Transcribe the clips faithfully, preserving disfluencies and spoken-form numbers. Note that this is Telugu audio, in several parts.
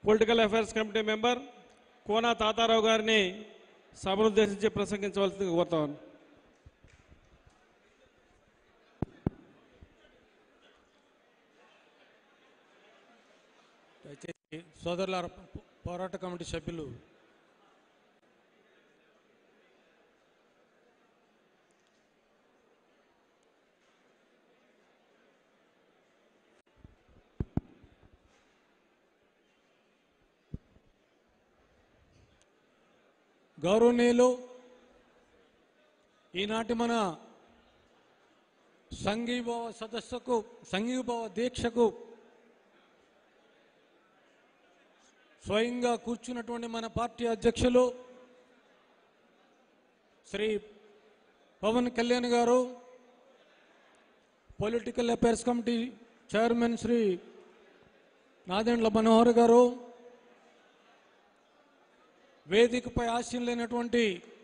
Political affairs committee member Kona Tatarao గారిని సభను ఉద్దేశించి ప్రసంగించవలసిందిగా కోరుతాను. దయచేసి సోదరుల పోరాట కమిటీ సభ్యులు గౌరవనీయులు ఈనాటి మన సంఘీభావ సదస్సుకు సంఘీభావ దీక్షకు స్వయంగా కూర్చున్నటువంటి మన పార్టీ అధ్యక్షులు Shri Pawan Kalyan garu, political affairs committee chairman Shri Nadendla Manohar garu, వేదికపై ఆశీనులైనటువంటి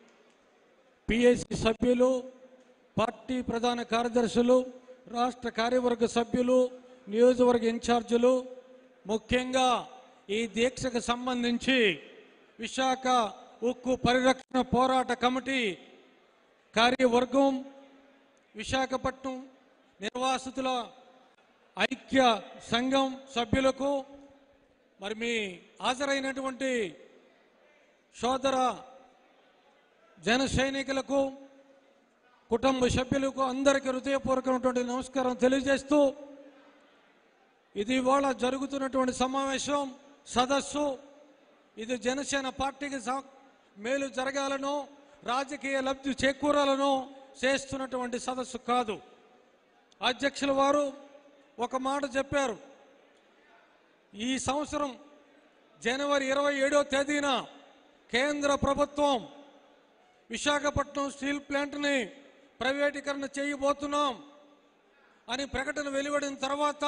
పిఎస్సి సభ్యులు, పార్టీ ప్రధాన కార్యదర్శులు, రాష్ట్ర కార్యవర్గ సభ్యులు, నియోజకవర్గ ఇన్ఛార్జీలు, ముఖ్యంగా ఈ దీక్షకు సంబంధించి విశాఖ ఉక్కు పరిరక్షణ పోరాట కమిటీ కార్యవర్గం, విశాఖపట్నం నిర్వాసితుల ఐక్య సంఘం సభ్యులకు, మరి మీ హాజరైనటువంటి సోదర జన సైనికులకు, కుటుంబ సభ్యులకు అందరికీ హృదయపూర్వకమైనటువంటి నమస్కారం తెలియజేస్తూ, ఇది ఇవాళ జరుగుతున్నటువంటి సమావేశం సదస్సు ఇది జనసేన పార్టీకి మేలు జరగాలనో రాజకీయ లబ్ధి చేకూరాలనో చేస్తున్నటువంటి సదస్సు కాదు. అధ్యక్షుల వారు ఒక మాట చెప్పారు. ఈ సంవత్సరం జనవరి ఇరవై ఏడో తేదీన కేంద్ర ప్రభుత్వం విశాఖపట్నం స్టీల్ ప్లాంట్ని ప్రైవేటీకరణ చేయబోతున్నాం అని ప్రకటన వెలువడిన తర్వాత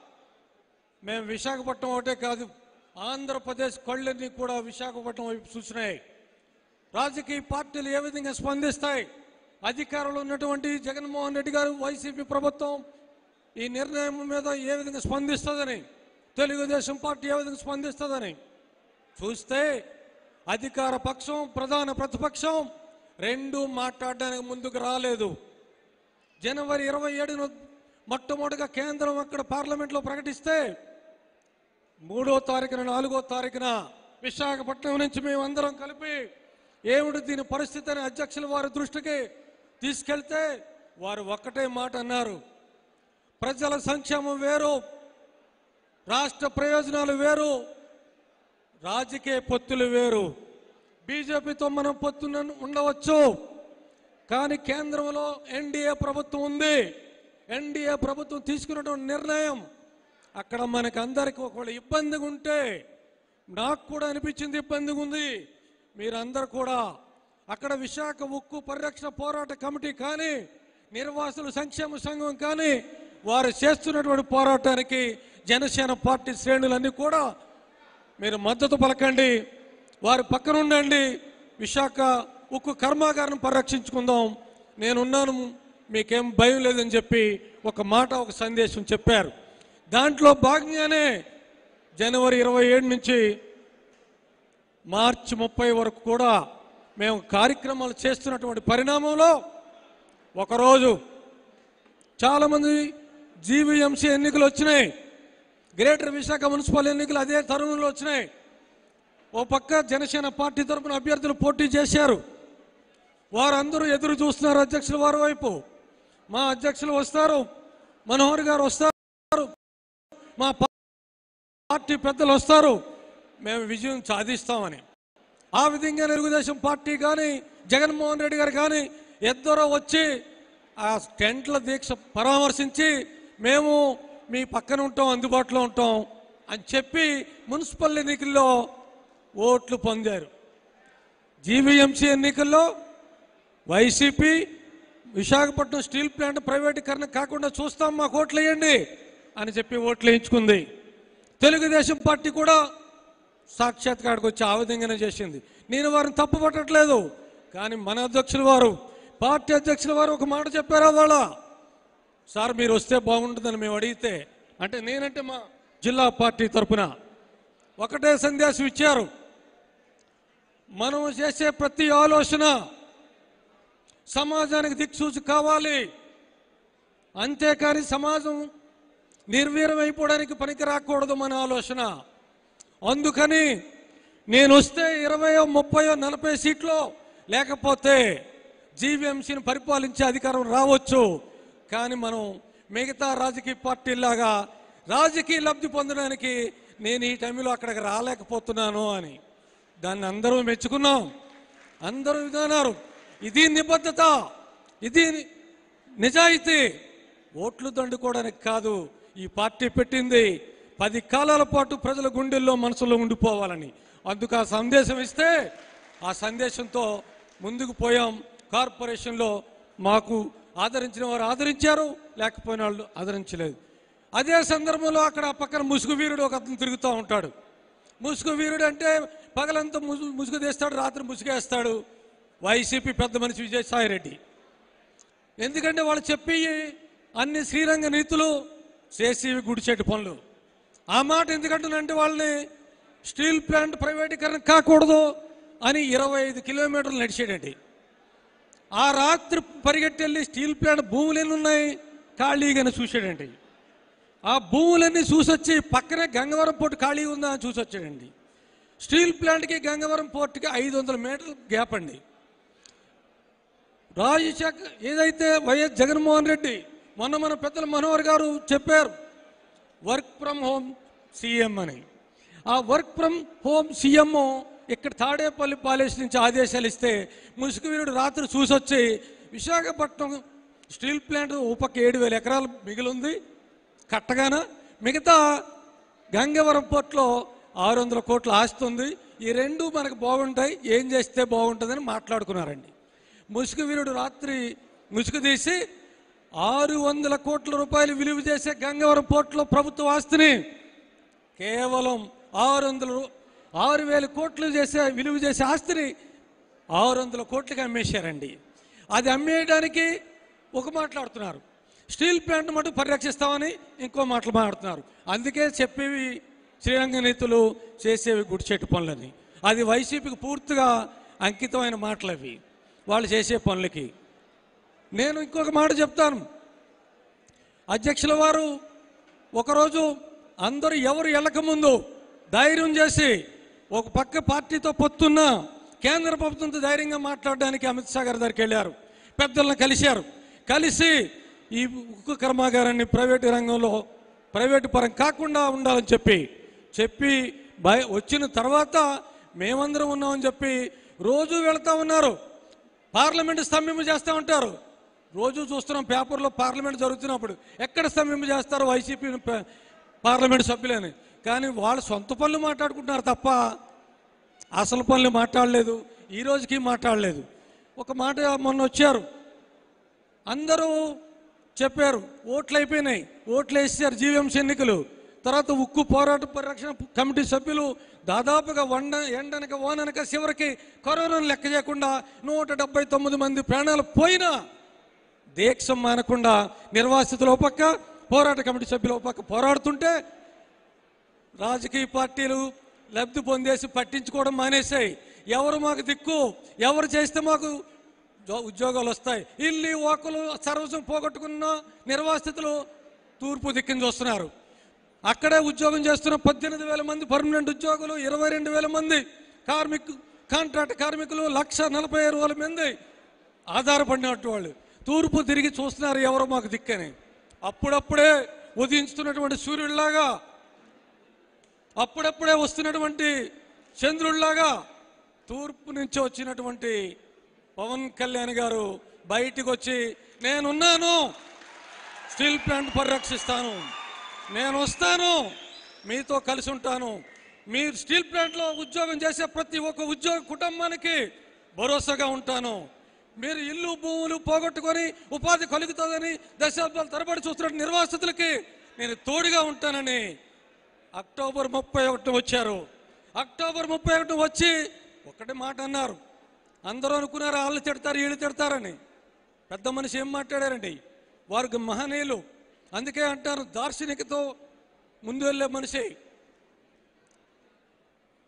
మేము విశాఖపట్నం ఒకటే కాదు, ఆంధ్రప్రదేశ్ కళ్ళన్నీ కూడా విశాఖపట్నం వైపు చూసినాయి. రాజకీయ పార్టీలు ఏ విధంగా స్పందిస్తాయి, అధికారంలో ఉన్నటువంటి జగన్మోహన్ రెడ్డి గారు వైసీపీ ప్రభుత్వం ఈ నిర్ణయం మీద ఏ విధంగా స్పందిస్తుందని, తెలుగుదేశం పార్టీ ఏ విధంగా స్పందిస్తుందని చూస్తే అధికార పక్షం ప్రధాన ప్రతిపక్షం రెండు మాట్లాడడానికి ముందుకు రాలేదు. జనవరి ఇరవై ఏడున మొట్టమొదటిగా కేంద్రం అక్కడ పార్లమెంట్లో ప్రకటిస్తే మూడో తారీఖున నాలుగో తారీఖున విశాఖపట్నం నుంచి మేమందరం కలిపి ఏమిటి దీని పరిస్థితి అని అధ్యక్షుల వారి దృష్టికి తీసుకెళ్తే వారు ఒక్కటే మాట అన్నారు, ప్రజల సంక్షేమం వేరు, రాష్ట్ర ప్రయోజనాలు వేరు, రాజకీయ పొత్తులు వేరు. బీజేపీతో మనం పొత్తున ఉండవచ్చు, కానీ కేంద్రంలో ఎన్డీఏ ప్రభుత్వం ఉంది. ఎన్డీఏ ప్రభుత్వం తీసుకున్నటువంటి నిర్ణయం అక్కడ మనకు అందరికీ ఒకవేళ ఇబ్బందిగా ఉంటే, నాకు కూడా అనిపించింది ఇబ్బందిగా ఉంది, మీరందరూ కూడా అక్కడ విశాఖ ఉక్కు పరిరక్షణ పోరాట కమిటీ కానీ నిర్వాసుల సంక్షేమ సంఘం కానీ వారు చేస్తున్నటువంటి పోరాటానికి జనసేన పార్టీ శ్రేణులన్నీ కూడా మీరు మద్దతు పలకండి, వారి పక్కన ఉండండి, విశాఖ ఉక్కు కర్మాగారం పరిరక్షించుకుందాం, నేనున్నాను, మీకేం భయం లేదని చెప్పి ఒక మాట ఒక సందేశం చెప్పారు. దాంట్లో భాగంగానే జనవరి ఇరవై ఏడు నుంచి మార్చి ముప్పై వరకు కూడా మేము కార్యక్రమాలు చేస్తున్నటువంటి పరిణామంలో ఒకరోజు చాలామంది జీవీఎంసీ ఎన్నికలు వచ్చినాయి, గ్రేటర్ విశాఖ మున్సిపల్ ఎన్నికలు అదే తరుణంలో వచ్చినాయి. ఓ పక్క జనసేన పార్టీ తరఫున అభ్యర్థులు పోటీ చేశారు, వారందరూ ఎదురు చూస్తున్నారు అధ్యక్షుల వారి వైపు. మా అధ్యక్షులు వస్తారు, మనోహర్ గారు వస్తారు, మా పార్టీ పెద్దలు వస్తారు, మేము విజయం సాధిస్తామని. ఆ విధంగా తెలుగుదేశం పార్టీ కానీ జగన్మోహన్ రెడ్డి గారు కానీ ఇద్దరు వచ్చి ఆ టెంట్ల దీక్ష పరామర్శించి మేము మీ పక్కన ఉంటాం, అందుబాటులో ఉంటాం అని చెప్పి మున్సిపల్ ఎన్నికల్లో ఓట్లు పొందారు. జీవీఎంసీ ఎన్నికల్లో వైసీపీ విశాఖపట్నం స్టీల్ ప్లాంట్ ప్రైవేటీకరణ కాకుండా చూస్తాం, మాకు ఓట్లు వేయండి అని చెప్పి ఓట్లు వేయించుకుంది. తెలుగుదేశం పార్టీ కూడా సాక్షాత్కారకు వచ్చి ఆ విధంగానే చేసింది. నేను వారిని తప్పు పట్టట్లేదు, కానీ మన అధ్యక్షుల వారు పార్టీ అధ్యక్షుల వారు ఒక మాట చెప్పారా వాళ్ళ, సార్ మీరు వస్తే బాగుంటుందని మేము అడిగితే, అంటే నేనంటే మా జిల్లా పార్టీ తరఫున ఒకటే సందేశం ఇచ్చారు. మనం చేసే ప్రతి ఆలోచన సమాజానికి దిక్సూచి కావాలి, అంతేకాని సమాజం నిర్వీర్యమైపోవడానికి పనికి రాకూడదు మన ఆలోచన. అందుకని నేను వస్తే ఇరవయో ముప్పయో నలభై సీట్లో లేకపోతే జీవీఎంసీని పరిపాలించే అధికారం రావచ్చు, కానీ మనం మిగతా రాజకీయ పార్టీలాగా రాజకీయ లబ్ధి పొందడానికి నేను ఈ టైంలో అక్కడికి రాలేకపోతున్నాను అని దాన్ని అందరూ మెచ్చుకున్నాం. అందరూ విధానారు ఇది నిబద్ధత, ఇది నిజాయితీ. ఓట్లు దండుకోవడానికి కాదు ఈ పార్టీ పెట్టింది, పది కాలాల పాటు ప్రజల గుండెల్లో మనసులో ఉండిపోవాలని. అందుకు ఆ సందేశం ఇస్తే ఆ సందేశంతో ముందుకు పోయాం. కార్పొరేషన్లో మాకు ఆదరించిన వారు ఆదరించారు, లేకపోయిన వాళ్ళు ఆదరించలేదు. అదే సందర్భంలో అక్కడ పక్కన ముసుగు వీరుడు ఒక అతను తిరుగుతూ ఉంటాడు. ముసుగు వీరుడు అంటే పగలంతా ముసు ముసుగు తీస్తాడు, రాత్రి ముసుగేస్తాడు. వైసీపీ పెద్ద మనిషి విజయసాయిరెడ్డి. ఎందుకంటే వాళ్ళు చెప్పి అన్ని శ్రీరంగ నీతులు చేసేవి గుడిచెట్టు పనులు. ఆ మాట ఎందుకంటున్నంటే వాళ్ళని స్టీల్ ప్లాంట్ ప్రైవేటీకరణ కాకూడదు అని ఇరవై ఐదు కిలోమీటర్లు నడిచేటండి. ఆ రాత్రి పరిగెట్టి వెళ్ళి స్టీల్ ప్లాంట్ భూములు ఎన్ని ఉన్నాయి ఖాళీగానే చూసాడండి. ఆ భూములన్నీ చూసొచ్చి పక్కనే గంగవరం పోర్టు ఖాళీ ఉందా అని చూసొచ్చాడండి. స్టీల్ ప్లాంట్కి గంగవరం పోర్టుకి ఐదు వందల మీటర్ల గ్యాప్ అండి. రాజశేఖర్ ఏదైతే వైఎస్ జగన్మోహన్ రెడ్డి మొన్న మన పెద్దల మనోహర్ గారు చెప్పారు వర్క్ ఫ్రమ్ హోమ్ సీఎం అని. ఆ వర్క్ ఫ్రమ్ హోమ్ సీఎం ఇక్కడ తాడేపల్లి ప్యాలెస్ నుంచి ఆదేశాలు ఇస్తే ముసుగు వీరుడు రాత్రి చూసొచ్చి విశాఖపట్నం స్టీల్ ప్లాంట్ ఉపక ఏడు వేల ఎకరాలు మిగిలింది కట్టగాన, మిగతా గంగవరం పోర్టులో ఆరు వందల కోట్ల ఆస్తి ఉంది, ఈ రెండు మనకు బాగుంటాయి, ఏం చేస్తే బాగుంటుందని మాట్లాడుకున్నారండి. ముసుగు వీరుడు రాత్రి ముసుగు తీసి ఆరు వందల కోట్ల రూపాయలు విలువ చేసే గంగవరం పోర్టులో ప్రభుత్వ ఆస్తిని కేవలం ఆరు వందలు ఆరు వేల కోట్లు చేసే విలువ చేసే ఆస్తిని ఆరు వందల కోట్లకి అమ్మేశారండి. అది అమ్మేయడానికి ఒక మాట్లాడుతున్నారు, స్టీల్ ప్లాంట్ మటు పరిరక్షిస్తామని ఇంకో మాటలు మాట్లాడుతున్నారు. అందుకే చెప్పేవి శ్రీరంగ నీతులు, చేసేవి గుడిచెట్టు పనులని. అది వైసీపీకి పూర్తిగా అంకితమైన మాటలు అవి వాళ్ళు చేసే పనులకి. నేను ఇంకొక మాట చెప్తాను. అధ్యక్షుల వారు ఒకరోజు అందరూ ఎవరు వెళ్ళకముందు ధైర్యం చేసి ఒక పక్క పార్టీతో పొత్తున్న కేంద్ర ప్రభుత్వంతో ధైర్యంగా మాట్లాడడానికి అమిత్ షా గారి దగ్గరికి వెళ్ళారు, పెద్దలను కలిశారు. కలిసి ఈ ఉక్కు కర్మాగారాన్ని ప్రైవేటు రంగంలో ప్రైవేటు పరం కాకుండా ఉండాలని చెప్పి చెప్పి భయ వచ్చిన తర్వాత మేమందరం ఉన్నామని చెప్పి రోజు వెళ్తూ ఉన్నారు. పార్లమెంటు స్తంభింపు చేస్తూ ఉంటారు. రోజు చూస్తున్నాం పేపర్లో పార్లమెంట్ జరుగుతున్నప్పుడు ఎక్కడ స్తంభింపు చేస్తారో వైసీపీ పార్లమెంటు సభ్యులని. కానీ వాళ్ళు సొంత పనులు మాట్లాడుకుంటున్నారు తప్ప అసలు పనులు మాట్లాడలేదు, ఈ రోజుకి మాట్లాడలేదు. ఒక మాట మొన్న వచ్చారు, అందరూ చెప్పారు ఓట్లు అయిపోయినాయి, ఓట్లు వేసారు జీవీఎంసీ ఎన్నికలు. తర్వాత ఉక్కు పోరాట పరిరక్షణ కమిటీ సభ్యులు దాదాపుగా వండ ఎండనక ఓననక చివరికి కరోనాను లెక్క చేయకుండా నూట డెబ్బై తొమ్మిది మంది ప్రాణాలు పోయినా దీక్ష మానకుండా నిర్వాసితుల పక్క పోరాట కమిటీ సభ్యుల పక్క పోరాడుతుంటే రాజకీయ పార్టీలు లబ్ధి పొందేసి పట్టించుకోవడం మానేశాయి. ఎవరు మాకు దిక్కు, ఎవరు చేస్తే మాకు ఉద్యోగాలు వస్తాయి, ఇల్లు ఓకలు సర్వస్వం పోగొట్టుకున్న నిర్వాసితులు తూర్పు దిక్కుని చూస్తున్నారు. అక్కడే ఉద్యోగం చేస్తున్న పద్దెనిమిది వేల మంది పర్మనెంట్ ఉద్యోగులు, ఇరవై రెండు వేల మంది కార్మికు కాంట్రాక్ట్ కార్మికులు, లక్ష నలభై ఆరు వేల మంది ఆధారపడినట్టు వాళ్ళు తూర్పు తిరిగి చూస్తున్నారు ఎవరు మాకు దిక్కని. అప్పుడప్పుడే ఉదయించుతున్నటువంటి సూర్యుడిలాగా, అప్పుడప్పుడే వస్తున్నటువంటి చంద్రుడిలాగా తూర్పు నుంచి వచ్చినటువంటి పవన్ కళ్యాణ్ గారు బయటికి వచ్చి నేనున్నాను, స్టీల్ ప్లాంట్ పరిరక్షిస్తాను, నేను వస్తాను, మీతో కలిసి ఉంటాను, మీరు స్టీల్ ప్లాంట్లో ఉద్యోగం చేసే ప్రతి ఒక్క ఉద్యోగ కుటుంబానికి భరోసాగా ఉంటాను, మీరు ఇల్లు భూములు పోగొట్టుకొని ఉపాధి కలుగుతుందని దశాబ్దాల తరబడి చూస్తున్న నిర్వాసితులకి నేను తోడుగా ఉంటానని అక్టోబర్ ముప్పై ఒకటి వచ్చారు. అక్టోబర్ ముప్పై ఒకటి వచ్చి ఒకటి మాట అన్నారు. అందరూ అనుకున్నారు వాళ్ళు తిడతారు వీళ్ళు తిడతారని. పెద్ద మనిషి ఏం మాట్లాడారండి, వారికి మహనీయులు. అందుకే అంటారు దార్శనికతో ముందు వెళ్ళే మనిషి.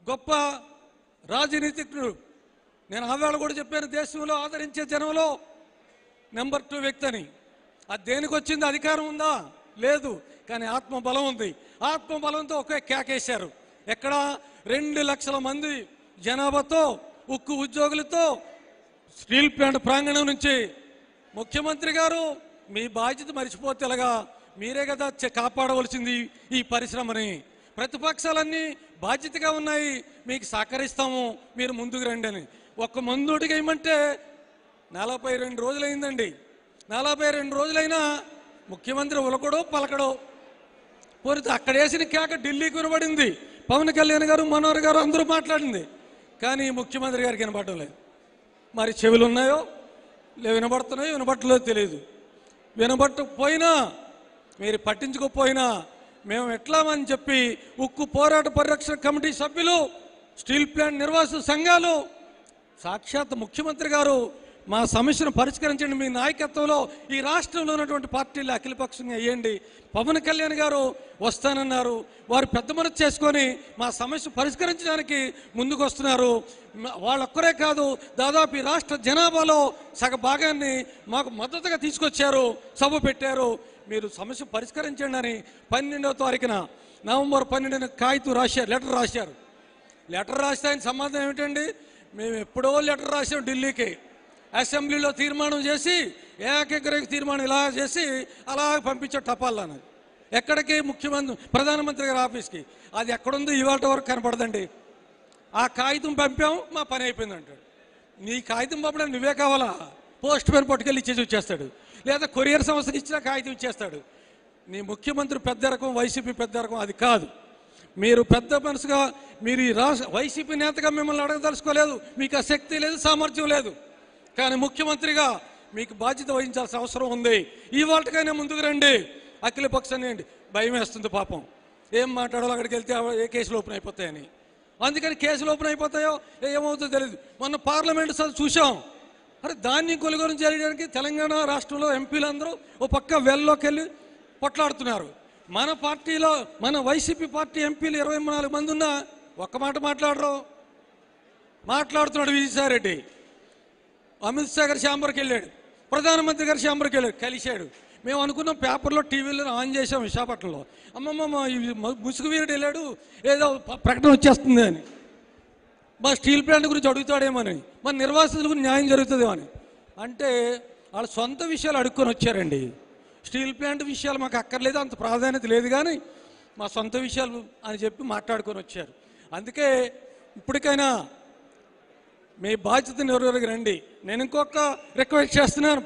గొప్ప రాజనీతిజ్ఞుడు. నేను ఆవేళ కూడా చెప్పాను, దేశంలో ఆదరించే జనంలో నెంబర్ టూ వ్యక్తి అని. అది దేనికి వచ్చింది? అధికారం ఉందా? లేదు. కానీ ఆత్మబలం ఉంది. ఆత్మబలంతో ఒకే కేకేశారు. ఎక్కడ? రెండు లక్షల మంది జనాభాతో, ఉక్కు ఉద్యోగులతో స్టీల్ ప్లాంట్ ప్రాంగణం నుంచి ముఖ్యమంత్రి గారు మీ బాధ్యత మర్చిపోతే ఎలాగా, మీరే కదా కాపాడవలసింది ఈ పరిశ్రమని. ప్రతిపక్షాలన్నీ బాధ్యతగా ఉన్నాయి, మీకు సహకరిస్తాము, మీరు ముందుకు రండి అని. ఒక్క ముందుటికి ఏమంటే నలభై రెండు రోజులైందండి. నలభై రెండు రోజులైనా ముఖ్యమంత్రి ఉలకడో పలకడో. పోతే అక్కడ వేసిన కేక ఢిల్లీకి వినబడింది. పవన్ కళ్యాణ్ గారు, మనోహర్ గారు అందరూ మాట్లాడింది. కానీ ముఖ్యమంత్రి గారికి వినపడటం లేదు. మరి చెవులు ఉన్నాయో లే, వినబడుతున్నాయో వినబట్టలేదో తెలియదు. వినబట్టకపోయినా, మీరు పట్టించుకోకపోయినా మేము ఎట్లామని చెప్పి ఉక్కు పోరాట పరిరక్షణ కమిటీ సభ్యులు, స్టీల్ ప్లాంట్ నిర్వాసిత సంఘాలు, సాక్షాత్ ముఖ్యమంత్రి గారు మా సమస్యను పరిష్కరించండి, మీ నాయకత్వంలో ఈ రాష్ట్రంలో ఉన్నటువంటి పార్టీలు అఖిలపక్షంగా అయ్యండి. పవన్ కళ్యాణ్ గారు వస్తానన్నారు. వారు పెద్ద మనసు చేసుకొని మా సమస్య పరిష్కరించడానికి ముందుకు వస్తున్నారు. వాళ్ళొక్కరే కాదు, దాదాపు ఈ రాష్ట్ర జనాభాలో సగ భాగాన్ని మాకు మద్దతుగా తీసుకొచ్చారు, సభ పెట్టారు. మీరు సమస్య పరిష్కరించండి అని పన్నెండవ తారీఖున నవంబర్ పన్నెండున కాగితం రాశారు, లెటర్ రాశారు. లెటర్ రాస్తే ఆయన సమాధానం ఏమిటండి? మేము ఎప్పుడో లెటర్ రాసాం ఢిల్లీకి, అసెంబ్లీలో తీర్మానం చేసి ఏకగ్రీవ తీర్మానం ఇలా చేసి అలా పంపించే టపాలని. ఎక్కడికి? ముఖ్యమంత్రి ప్రధానమంత్రి గారి ఆఫీస్కి. అది ఎక్కడుందో ఇవాళ వరకు కనపడదండి. ఆ కాగితం పంపాం, మా పని అయిపోయింది అంటాడు. నీ కాగితం పంపడానికి నువ్వే కావాలా? పోస్ట్ మ్యాన్ పట్టుకెళ్ళి ఇచ్చేసి వచ్చేస్తాడు, లేదా కొరియర్ సంస్థకి ఇచ్చిన కాగితం ఇచ్చేస్తాడు. నీ ముఖ్యమంత్రి పెద్ద రకం, వైసీపీ పెద్ద రకం అది కాదు. మీరు పెద్ద మనసుగా, మీరు ఈ రాష్ట్ర వైసీపీ నేతగా మిమ్మల్ని అడగదలుచుకోలేదు, మీకు ఆ శక్తి లేదు, సామర్థ్యం లేదు. కానీ ముఖ్యమంత్రిగా మీకు బాధ్యత వహించాల్సిన అవసరం ఉంది. ఈ వాటికైనా ముందుకు రండి. అఖిల పక్షాన్ని అండి భయం వేస్తుంది పాపం, ఏం మాట్లాడాలో అక్కడికి వెళ్తే ఏ కేసులు ఓపెన్ అయిపోతాయని. అందుకని కేసులు ఓపెన్ అయిపోతాయో ఏమవుతుందో తెలియదు. మొన్న పార్లమెంట్ సార్ చూసాం, అరే ధాన్యం కొనుగోలు చేయడానికి తెలంగాణ రాష్ట్రంలో ఎంపీలందరూ ఓ పక్క వెల్లోకి వెళ్ళి పొట్లాడుతున్నారు. మన పార్టీలో, మన వైసీపీ పార్టీ ఎంపీలు ఇరవై నాలుగు మంది ఉన్నా ఒక్క మాట మాట్లాడరు. మాట్లాడుతున్నాడు విజయసాయిరెడ్డి. అమిత్ షా గారి ఛాంబర్కి వెళ్ళాడు, ప్రధానమంత్రి గారి ఛాంబర్కి వెళ్ళాడు, కలిశాడు. మేము అనుకున్నాం, పేపర్లో టీవీలో ఆన్ చేసాం విశాఖపట్నంలో, అమ్మమ్మ ముసుగు వీరుడు వెళ్ళాడు, ఏదో ప్రకటన వచ్చేస్తుంది అని. మా స్టీల్ ప్లాంట్ గురించి అడుగుతాడేమోని, మన నిర్వాసితుల గురించి న్యాయం జరుగుతుందేమో అని. అంటే వాళ్ళ సొంత విషయాలు అడుక్కొని వచ్చారండి. స్టీల్ ప్లాంట్ విషయాలు మాకు అక్కర్లేదు, అంత ప్రాధాన్యత లేదు, కానీ మా సొంత విషయాలు అని చెప్పి మాట్లాడుకొని వచ్చారు. అందుకే ఇప్పటికైనా మీ బాధ్యత నెరవేరగా రండి. నేను ఇంకొక రిక్వెస్ట్ చేస్తున్నాను,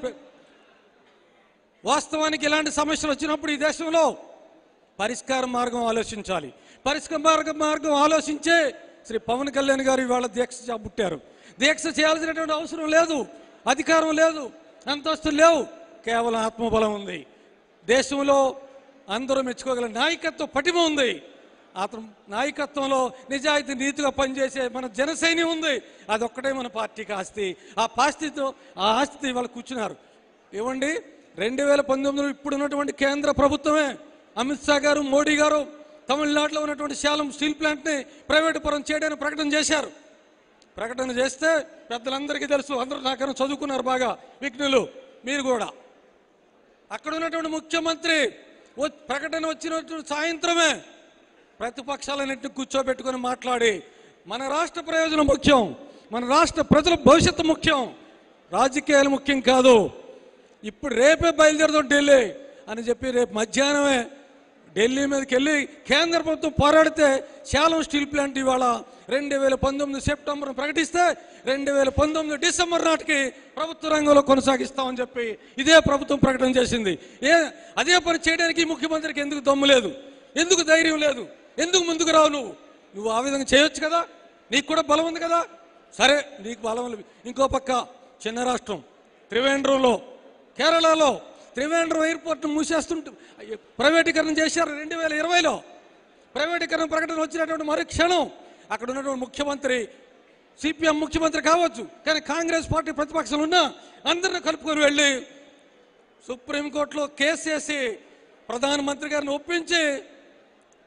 వాస్తవానికి ఇలాంటి సమస్యలు వచ్చినప్పుడు ఈ దేశంలో పరిష్కార మార్గం ఆలోచించాలి. పరిష్కార మార్గం మార్గం ఆలోచించే శ్రీ పవన్ కళ్యాణ్ గారు ఇవాళ దీక్ష చేపట్టారు. దీక్ష చేయాల్సినటువంటి అవసరం లేదు, అధికారం లేదు, అంతస్తులు లేవు, కేవలం ఆత్మబలం ఉంది. దేశంలో అందరూ మెచ్చుకోగల నాయకత్వ పటిమ ఉంది. అతను నాయకత్వంలో నిజాయితీ నీతిగా పనిచేసే మన జనసైన్యం ఉంది. అదొక్కటే మన పార్టీకి ఆస్తి. ఆ పాస్తితో ఆ ఆస్తి వాళ్ళు కూర్చున్నారు. ఇవ్వండి, రెండు వేల పంతొమ్మిదిలో ఇప్పుడున్నటువంటి కేంద్ర ప్రభుత్వమే అమిత్ షా గారు, మోడీ గారు తమిళనాడులో ఉన్నటువంటి శాలం స్టీల్ ప్లాంట్ని ప్రైవేటు పరం చేయడానికి ప్రకటన చేశారు. ప్రకటన చేస్తే పెద్దలందరికీ తెలుసు, అందరూ నాకన్నా చదువుకున్నారు బాగా, విఘ్నులు మీరు కూడా. అక్కడ ఉన్నటువంటి ముఖ్యమంత్రి ప్రకటన వచ్చినటువంటి సాయంత్రమే ప్రతిపక్షాలన్నింటినీ కూర్చోబెట్టుకొని మాట్లాడి, మన రాష్ట్ర ప్రయోజనం ముఖ్యం, మన రాష్ట్ర ప్రజల భవిష్యత్తు ముఖ్యం, రాజకీయాలు ముఖ్యం కాదు, ఇప్పుడు రేపే బయలుదేరుతాం ఢిల్లీ అని చెప్పి రేపు మధ్యాహ్నమే ఢిల్లీ మీదకి వెళ్ళి కేంద్ర ప్రభుత్వం పోరాడితే శాలం స్టీల్ ప్లాంట్ ఇవాళ రెండు వేల పంతొమ్మిది సెప్టెంబర్ ప్రకటిస్తే రెండు వేల పంతొమ్మిది డిసెంబర్ నాటికి ప్రభుత్వ రంగంలో కొనసాగిస్తామని చెప్పి ఇదే ప్రభుత్వం ప్రకటన చేసింది. ఏ అదే పని చేయడానికి ముఖ్యమంత్రికి ఎందుకు దమ్ము లేదు, ఎందుకు ధైర్యం లేదు, ఎందుకు ముందుకు రావు? నువ్వు నువ్వు ఆ విధంగా చేయొచ్చు కదా, నీకు కూడా బలం ఉంది కదా. సరే, నీకు బలం. ఇంకో పక్క చిన్న రాష్ట్రం త్రివేంద్రంలో, కేరళలో త్రివేంద్రం ఎయిర్పోర్ట్ మూసేస్తుంటే ప్రైవేటీకరణ చేశారు. రెండు వేల ఇరవైలో ప్రైవేటీకరణ ప్రకటన వచ్చినటువంటి మరు క్షణం అక్కడ ఉన్నటువంటి ముఖ్యమంత్రి, సిపిఎం ముఖ్యమంత్రి కావచ్చు, కానీ కాంగ్రెస్ పార్టీ ప్రతిపక్షాలు ఉన్నా అందరిని కలుపుకొని వెళ్ళి సుప్రీంకోర్టులో కేసు వేసి ప్రధానమంత్రి గారిని ఒప్పించి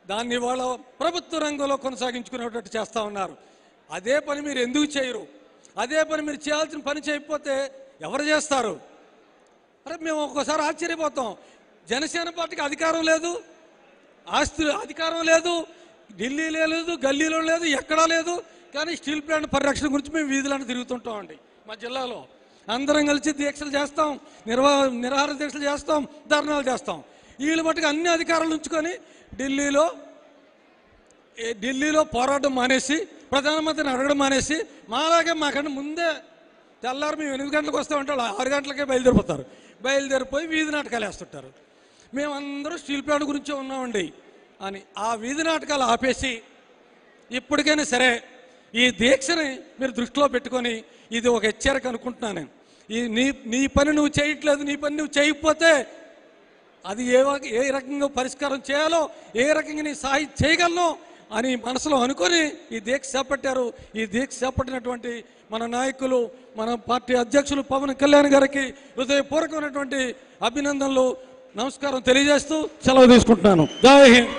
దాన్ని వాళ్ళ ప్రభుత్వ రంగంలో కొనసాగించుకునేటట్టు చేస్తూ ఉన్నారు. అదే పని మీరు ఎందుకు చేయరు? అదే పని మీరు చేయాల్సిన పని చేయకపోతే ఎవరు చేస్తారు? అరే మేము ఒక్కోసారి ఆశ్చర్యపోతాం. జనసేన పార్టీకి అధికారం లేదు, ఆస్తి అధికారం లేదు, ఢిల్లీ లేదు, గల్లీలో లేదు, ఎక్కడా లేదు. కానీ స్టీల్ ప్లాంట్ పరిరక్షణ గురించి మేము వీధులను తిరుగుతుంటామండి. మా జిల్లాలో అందరం కలిసి దీక్షలు చేస్తాం, నిర్వా నిరాహార దీక్షలు చేస్తాం, ధర్నాలు చేస్తాం. వీళ్ళు మట్టుకు అన్ని అధికారాలు ఉంచుకొని ఢిల్లీలో ఢిల్లీలో పోరాటం మానేసి ప్రధానమంత్రిని అడగడం మానేసి మాలాగే మాకంటే ముందే తెల్లారు మేము ఎనిమిది గంటలకు వస్తామంటే వాళ్ళు ఆరు గంటలకే బయలుదేరిపోతారు. బయలుదేరిపోయి వీధి నాటకాలు వేస్తుంటారు. మేమందరూ స్టీల్ ప్లాంట్ గురించే ఉన్నామండి అని ఆ వీధి నాటకాలు ఆపేసి ఇప్పటికైనా సరే ఈ దీక్షని మీరు దృష్టిలో పెట్టుకొని ఇది ఒక హెచ్చరిక అనుకుంటున్నాను నేను. ఈ నీ నీ పని నువ్వు చేయట్లేదు, నీ పని నువ్వు చేయకపోతే అది ఏ ఏ రకంగా పరిష్కారం చేయాలో, ఏ రకంగా నీ సాయి చేయగలను అని మనసులో అనుకొని ఈ దీక్ష చేపట్టారు. ఈ దీక్ష చేపట్టినటువంటి మన నాయకులు, మన పార్టీ అధ్యక్షులు పవన్ కళ్యాణ్ గారికి హృదయపూర్వకమైనటువంటి అభినందనలు, నమస్కారం తెలియజేస్తూ సెలవు తీసుకుంటున్నాను. జై హింద్.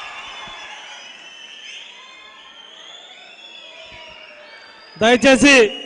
దయచేసి